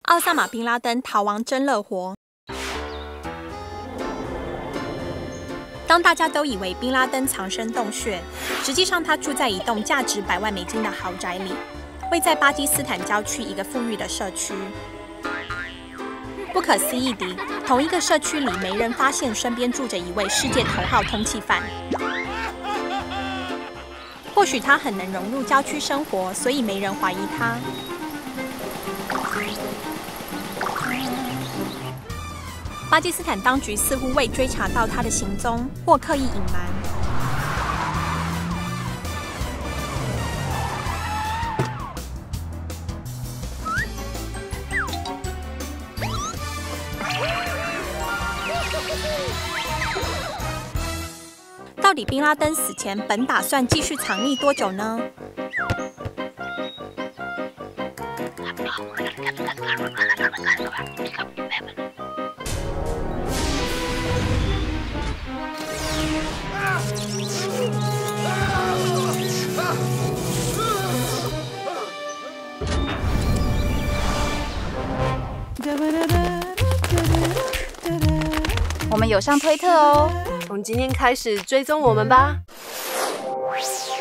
奥萨马·宾拉登逃亡真乐活。当大家都以为宾拉登藏身洞穴，实际上他住在一栋价值100万美金的豪宅里，位在巴基斯坦郊区一个富裕的社区。不可思议地，同一个社区里没人发现身边住着一位世界头号通缉犯。或许他很能融入郊区生活，所以没人怀疑他。巴基斯坦当局似乎未追查到他的行踪，或刻意隐瞒。到底宾拉登死前本打算继续藏匿多久呢？ 我们有上推特哦。 从今天开始追踪我们吧。